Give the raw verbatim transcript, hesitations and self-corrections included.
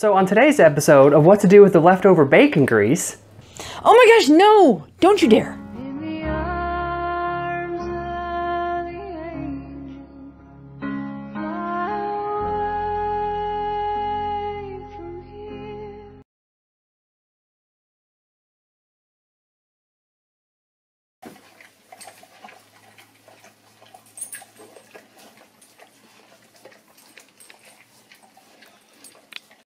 So on today's episode of what to do with the leftover bacon grease... Oh my gosh, no! Don't you dare!